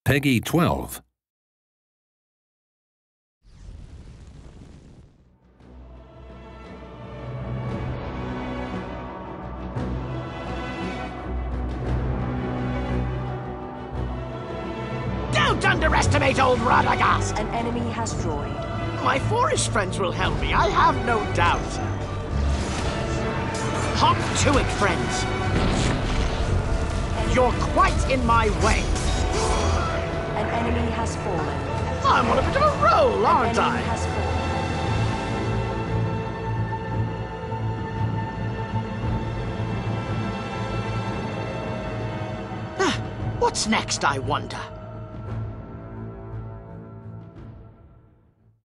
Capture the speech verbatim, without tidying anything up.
Peggy twelve. Don't underestimate old Radagast! An enemy has destroyed. My forest friends will help me, I have no doubt. Hop to it, friends. You're quite in my way. An enemy has fallen. I'm on a bit of a roll, aren't An I? enemy has fallen. What's next, I wonder?